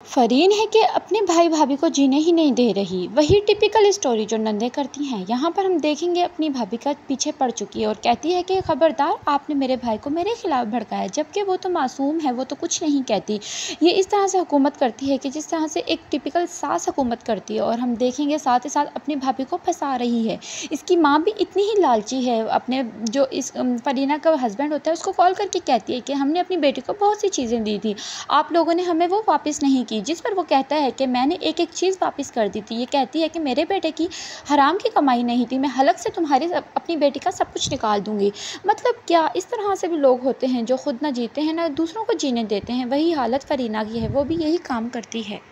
फ़रीन है कि अपने भाई भाभी को जीने ही नहीं दे रही। वही टिपिकल स्टोरी जो नंदे करती हैं। यहाँ पर हम देखेंगे अपनी भाभी का पीछे पड़ चुकी है और कहती है कि खबरदार, आपने मेरे भाई को मेरे खिलाफ भड़काया, जबकि वो तो मासूम है, वो तो कुछ नहीं कहती। ये इस तरह से हुकूमत करती है कि जिस तरह से एक टिपिकल सास हुकूमत करती है। और हम देखेंगे साथ ही साथ अपनी भाभी को फंसा रही है। इसकी माँ भी इतनी ही लालची है। अपने जो इस फरीना का हस्बैंड होता है उसको कॉल करके कहती है कि हमने अपनी बेटी को बहुत सी चीज़ें दी थी, आप लोगों ने हमें वो वापस नहीं की। जिस पर वो कहता है कि मैंने एक-एक चीज़ वापस कर दी थी। ये कहती है कि मेरे बेटे की हराम की कमाई नहीं थी, मैं हलक से तुम्हारी अपनी बेटी का सब कुछ निकाल दूँगी। मतलब क्या इस तरह से भी लोग होते हैं जो खुद ना जीते हैं, ना दूसरों को जीने देते हैं। वही हालत फरीना की है, वो भी यही काम करती है।